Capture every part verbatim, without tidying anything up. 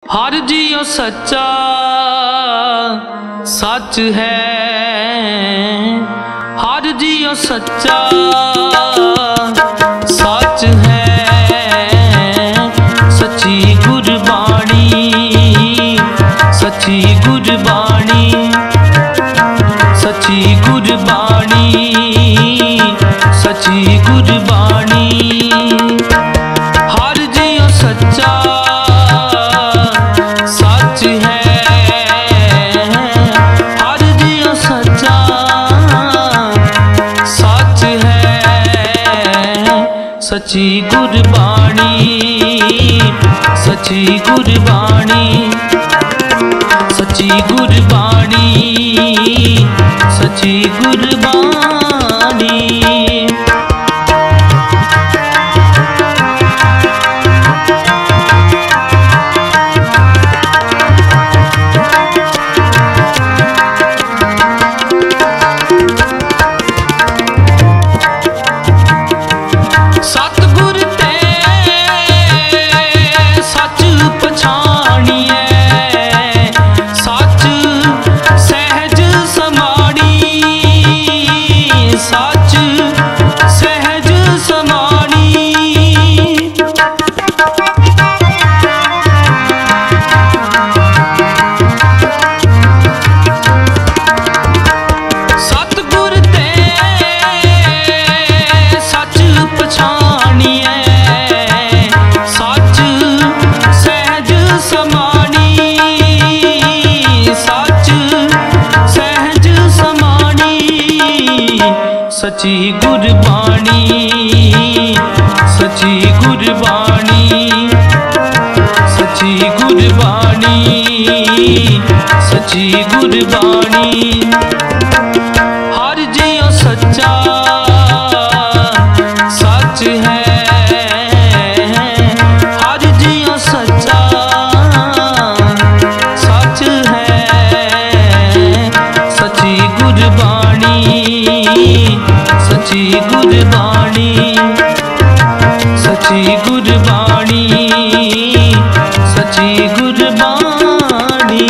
हर जियो सच्चा सच है, हर जियो सच्चा सच है। सच्ची गुरबाणी, सच्ची गुरबाणी, सच्ची गुरबाणी, सच्ची गुरबाणी। हर जियो सच्चा सच है, हर जियो सच्चा सच है। सच्ची गुरबाणी, सच्ची गुरबाणी, सच्ची गुरबाणी, सच्ची गुरबाणी। सतगुर ते सच पछाणिए, सच सहज समाणी, सच सहज समाणी। सतगुर ते सच पछाणिए, सच सहज समाणी, सच सहज समाणी। सच्ची गुरबाणी, सच्ची गुरबाणी, सच्ची गुरबाणी, सच्ची गुरबाणी। हर जियो सच्चा सच है, हर जियो सच्चा सच है। सच्ची गुरबाणी, सच्ची गुरबाणी, सच्ची गुरबाणी, सच्ची गुरबाणी।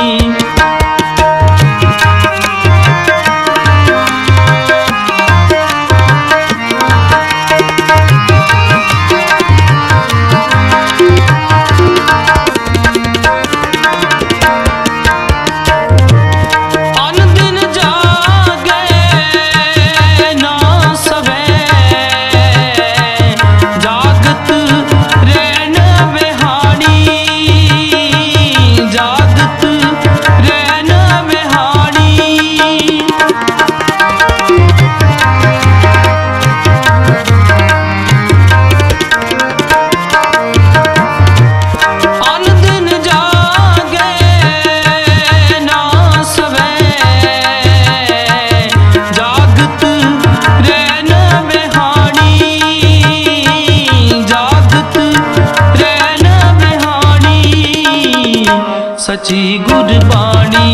सच्ची गुरबाणी,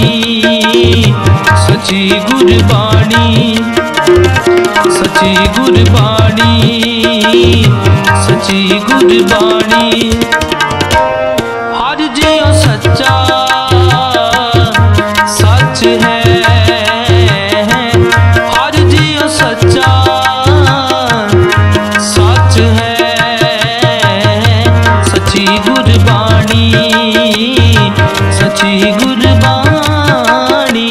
सच्ची गुरबाणी, सच्ची गुरबाणी, सच्ची गुरबाणी। हर जियो सच्चा सच है, हर जियो सच्चा सच है। सच्ची गुरबाणी, सच्ची गुरबाणी।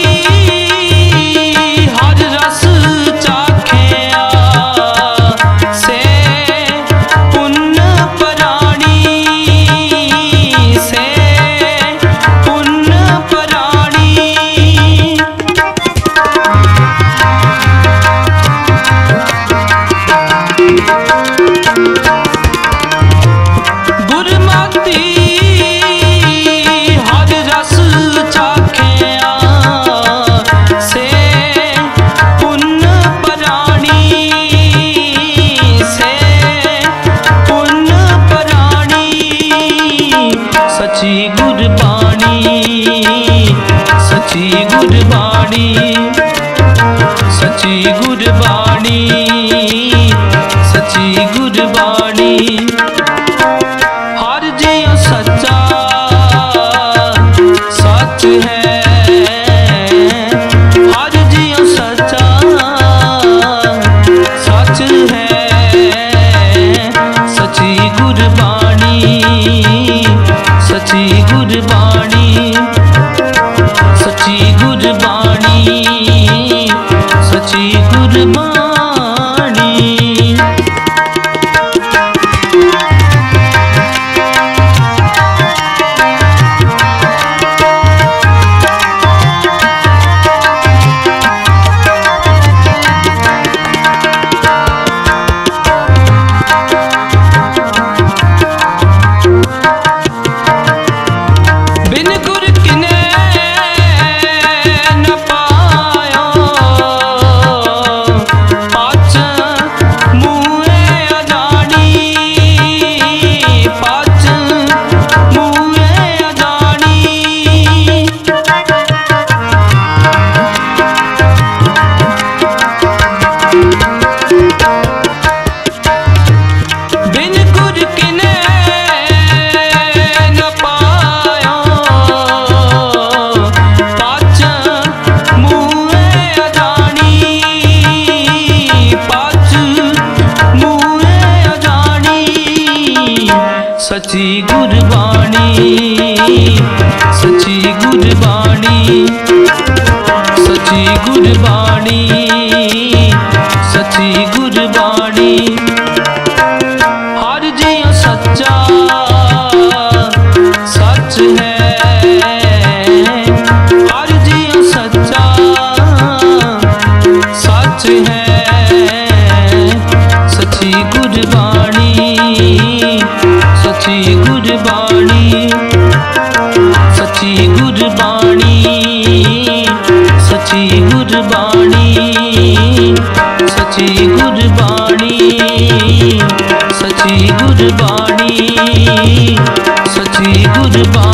गुरमति हर रस चाखिया, गुरबाणी सची गुरबाणी सची गुरबाणी हर जियो सच्चा सच है हर जियो सच्चा सच है सची गुरबाणी सची गुरबाणी सची गुरबाणी सची गुरबाणी। सची गुरबाणी सची गुरबाणी सची गुरबाणी सची गुरबाणी हर जियो सच्चा सच है हर जियो सच्चा सच है सची गुरबाणी सची गुरबाणी सची गुरबाणी सची गुरबाणी सची गुरबाणी सची गुरबाणी सची गुरबाणी।